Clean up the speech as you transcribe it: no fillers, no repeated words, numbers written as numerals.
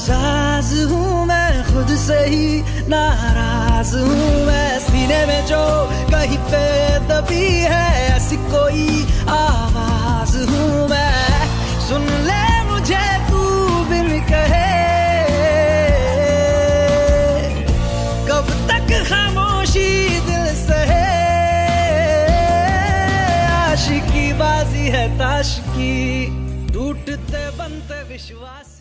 साज हूँ मैं, खुद से ही नाराज हूँ मैं। सीने में जो कहीं पे दबी है ऐसी कोई आवाज हूँ मैं। सुन ले मुझे तू बिन कहे, कब तक खामोशी दिल सहे। आशिकी बाजी है ताश की, टूटते बनते विश्वास।